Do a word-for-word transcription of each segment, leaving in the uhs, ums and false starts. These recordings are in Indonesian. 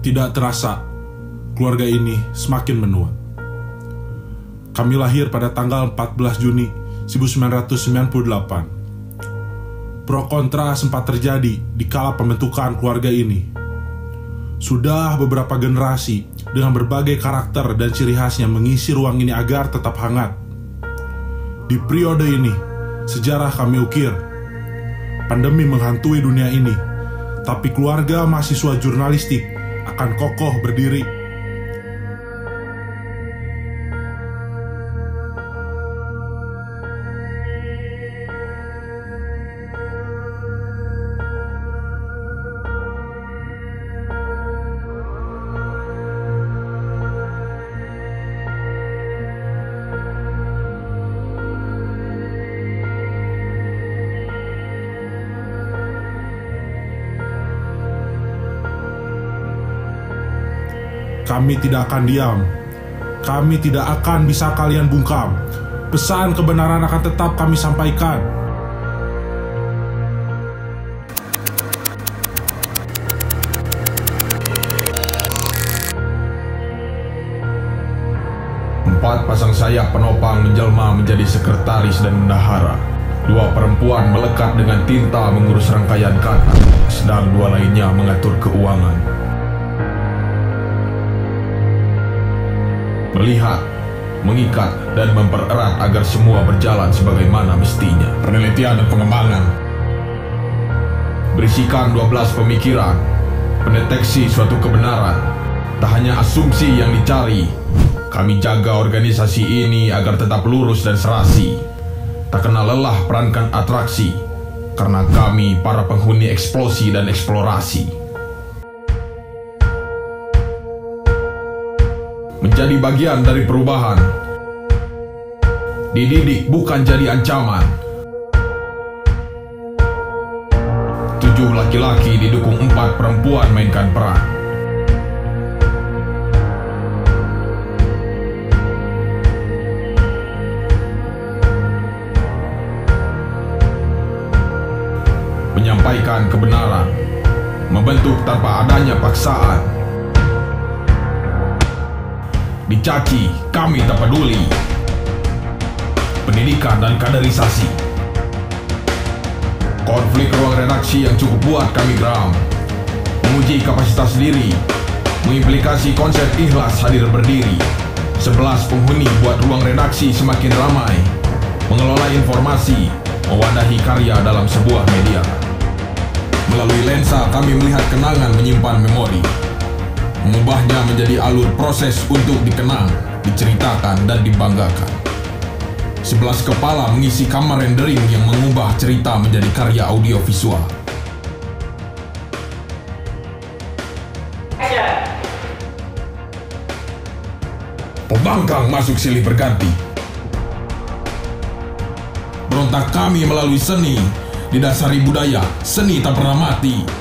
Tidak terasa, keluarga ini semakin menua. Kami lahir pada tanggal empat belas Juni seribu sembilan ratus sembilan puluh delapan. Pro kontra sempat terjadi di kala pembentukan keluarga ini. Sudah beberapa generasi dengan berbagai karakter dan ciri khasnya mengisi ruang ini agar tetap hangat. Di periode ini, sejarah kami ukir. Pandemi menghantui dunia ini, tapi keluarga mahasiswa jurnalistik akan kokoh berdiri. Kami tidak akan diam. Kami tidak akan bisa kalian bungkam. Pesan kebenaran akan tetap kami sampaikan. Empat pasang sayap penopang menjelma menjadi sekretaris dan bendahara. Dua perempuan melekat dengan tinta mengurus rangkaian kata, sedang dua lainnya mengatur keuangan. Melihat, mengikat, dan mempererat agar semua berjalan sebagaimana mestinya. Penelitian dan pengembangan berisikan dua belas pemikiran, pendeteksi suatu kebenaran. Tak hanya asumsi yang dicari, kami jaga organisasi ini agar tetap lurus dan serasi. Tak kenal lelah perankan atraksi, karena kami para penghuni eksplosi dan eksplorasi. Menjadi bagian dari perubahan, dididik bukan jadi ancaman. Tujuh laki-laki didukung empat perempuan mainkan peran. Menyampaikan kebenaran, membentuk tanpa adanya paksaan. Dicaci, kami tak peduli. Pendidikan dan kaderisasi. Konflik ruang redaksi yang cukup buat kami geram. Menguji kapasitas diri, mengimplikasi konsep ikhlas hadir berdiri. Sebelas penghuni buat ruang redaksi semakin ramai. Mengelola informasi, mewadahi karya dalam sebuah media. Melalui lensa kami melihat kenangan menyimpan memori. Mengubahnya menjadi alur proses untuk dikenang, diceritakan, dan dibanggakan. Sebelas kepala mengisi kamar rendering yang mengubah cerita menjadi karya audiovisual. Pembangkang masuk silih berganti. Berontak kami melalui seni, didasari budaya, seni tak pernah mati.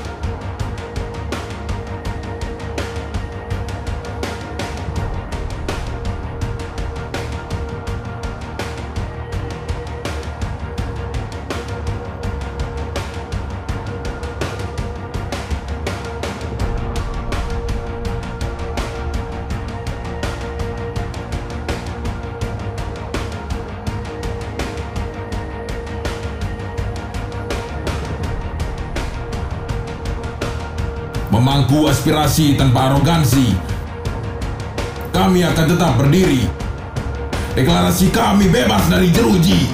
Memangku aspirasi tanpa arogansi, kami akan tetap berdiri. Deklarasi kami bebas dari jeruji.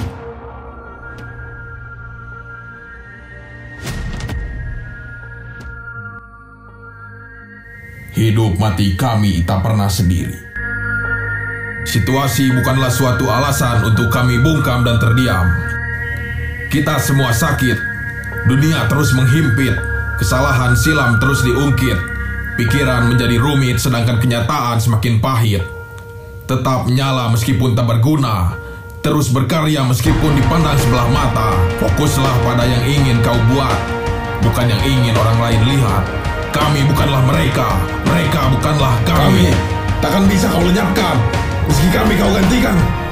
Hidup mati kami tak pernah sendiri. Situasi bukanlah suatu alasan untuk kami bungkam dan terdiam. Kita semua sakit, dunia terus menghimpit. Kesalahan silam terus diungkit. Pikiran menjadi rumit sedangkan kenyataan semakin pahit. Tetap menyala meskipun tak berguna. Terus berkarya meskipun dipandang sebelah mata. Fokuslah pada yang ingin kau buat, bukan yang ingin orang lain lihat. Kami bukanlah mereka, mereka bukanlah kami. Kami takkan bisa kau lenyapkan, meski kami kau gantikan.